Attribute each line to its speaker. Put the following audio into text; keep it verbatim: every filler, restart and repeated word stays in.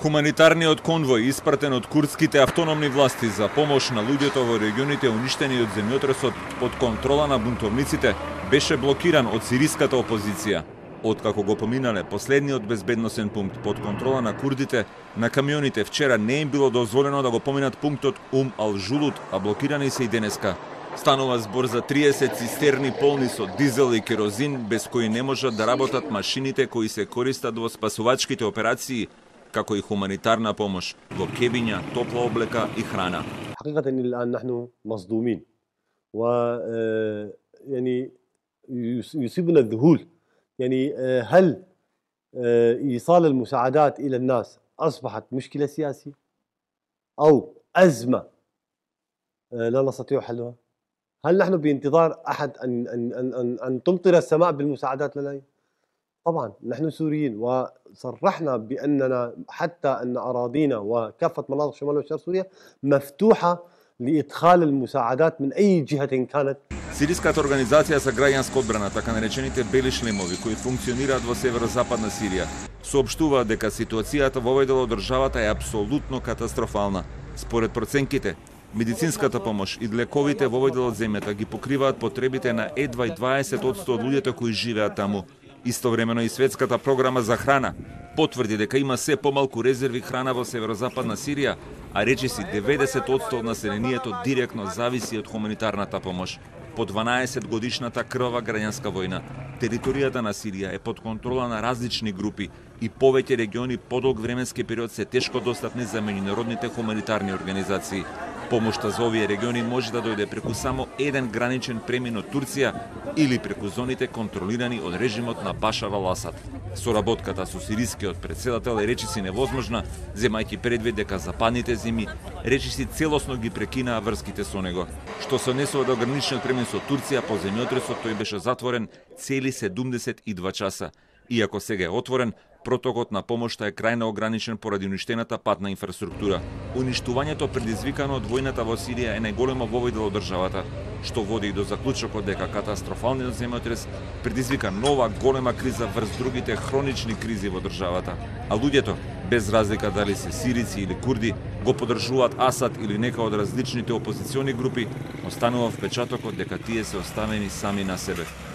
Speaker 1: Хуманитарниот конвој, испратен од курдските автономни власти за помош на луѓето во регионите уништени од земјотресот под контрола на бунтовниците, беше блокиран од сириската опозиција. Откако го поминале последниот безбедносен пункт под контрола на курдите, на камионите вчера не им било дозволено да го поминат пунктот Ум Ал-Жулут, а блокирани се и денеска. Станува збор за триесет цистерни полни со дизел и керозин, без кои не можат да работат машините кои се користат во спасувачките операции, како и хуманитарна помош, во кебиња, топла облека и храна.
Speaker 2: حقيقة الآن نحن مصدومين و يعني يصيبنا الذهول يعني هل إيصال المساعدات إلى الناس أصبحت مشكلة سياسية أو أزمة لا نستطيع حلها؟ هل نحن بانتظار أحد أن أن أن أن تمطر السماء بالمساعدات لنا؟ طبعا نحن سوريين وصرحنا بأننا حتى أن أراضينا وكافة مناطق شمال وشرق سوريا مفتوحة لإدخال المساعدات من أي جهة كانت.
Speaker 1: Сириската организација за граѓанска одбрана, така наречените бели шлемови, кои функционираат во северозападна Сирија, соопштуваат дека ситуацијата во овој дел од државата е апсолутно катастрофална. Според проценките, медицинската помош и лековите во овој дел од земјата ги покриваат потребите на едва и дваесет одсто од луѓето кои живеат таму. Истовремено и Светската програма за храна потврди дека има се помалку резерви храна во северозападна Сирија, а речиси деветдесет одсто од населението директно зависи од хуманитарната помош. По дванаесет годишната крвава граѓанска војна, територијата на Сирија е под контрола на различни групи и повеќе региони подолг временски период се тешко достапни за меѓународните хуманитарни организации. Помошта за овие региони може да дојде преку само еден граничен премин од Турција или преку зоните контролирани од режимот на Башар ал-Асад. Соработката со сирискиот претседател е речиси невозможна, земајќи предвид дека западните земи речиси целосно ги прекинаа врските со него. Што се однесува до граничниот премин со Турција, по земјотресот тој беше затворен цели седумдесет и два часа. Иако сега е отворен, протокот на помошта е крајно ограничен поради уништената патна инфраструктура. Уништувањето предизвикано од војната во Сирија е најголемо во овој дел од државата, што води и до заклучокот дека катастрофалниот земјотрес предизвика нова голема криза врз другите хронични кризи во државата. А луѓето, без разлика дали се сирици или курди, го поддржуваат Асад или нека од различните опозициони групи, останува впечатокот дека тие се оставени сами на себе.